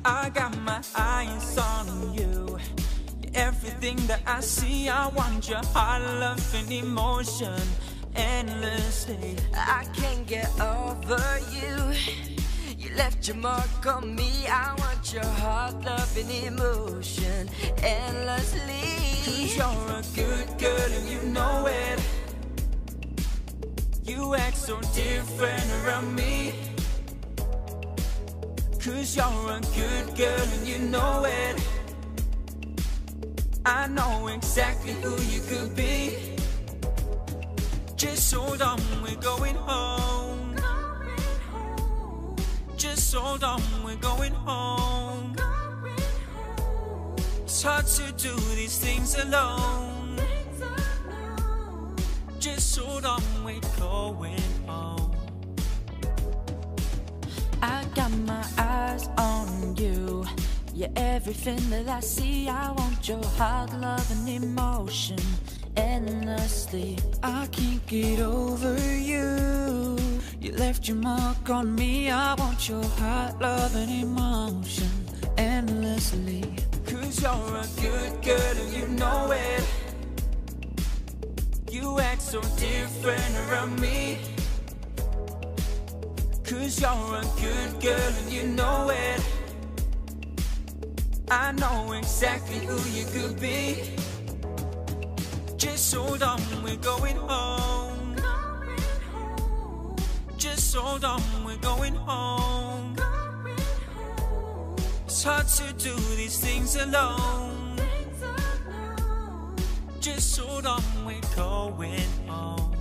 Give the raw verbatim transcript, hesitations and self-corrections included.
I got my eyes on you. You're everything that I see. I want your heart, love, and emotion endlessly. I can't get over you. You left your mark on me. I want your heart, love, and emotion endlessly. Cause you're a good girl and you know it. You act so different around me. Cause you're a good girl and you know it. I know exactly who you could be. Just hold on, we're going home. Just hold on, we're going home. It's hard to do these things alone. Just hold on, we're going home. I got my eyes on you. You're everything that I see. I want your heart, love, and emotion endlessly. I can't get over you. You left your mark on me. I want your heart, love, and emotion endlessly. Cause you're a good girl and you know it. You act so different around me. Cause you're a good girl and you know it. I know exactly who you could be. Just hold on, we're going home. Just hold on, we're going home. It's hard to do these things alone. Just hold on, we're going home.